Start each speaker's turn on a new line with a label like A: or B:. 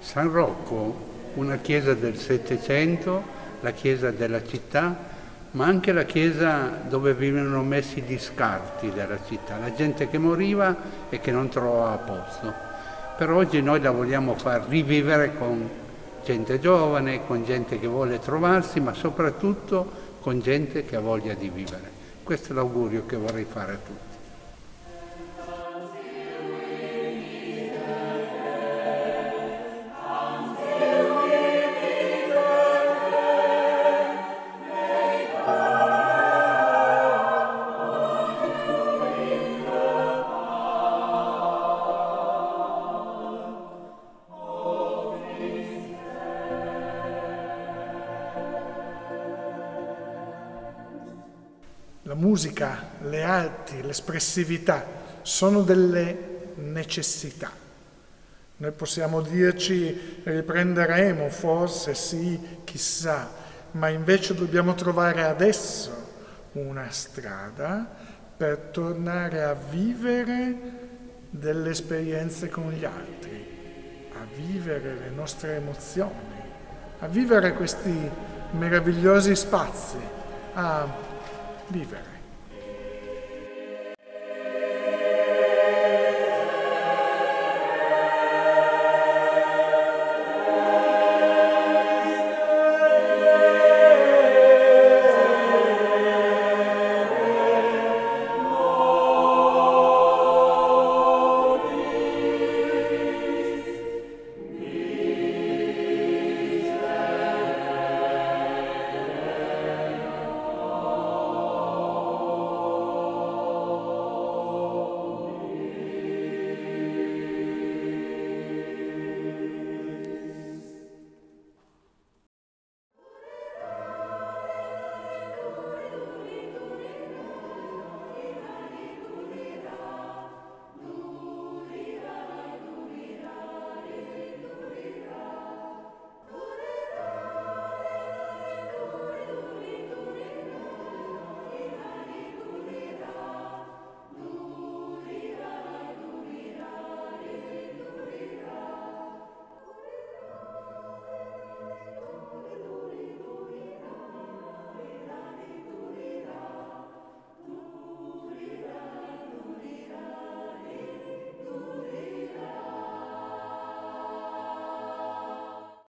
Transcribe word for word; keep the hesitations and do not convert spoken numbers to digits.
A: San Rocco, una chiesa del Settecento, la chiesa della città, ma anche la chiesa dove venivano messi gli scarti della città, la gente che moriva e che non trovava posto. Per oggi noi la vogliamo far rivivere con gente giovane, con gente che vuole trovarsi, ma soprattutto con gente che ha voglia di vivere. Questo è l'augurio che vorrei fare a tutti.
B: La musica, le arti, l'espressività sono delle necessità. Noi possiamo dirci riprenderemo, forse sì, chissà, ma invece dobbiamo trovare adesso una strada per tornare a vivere delle esperienze con gli altri, a vivere le nostre emozioni, a vivere questi meravigliosi spazi, a vivere.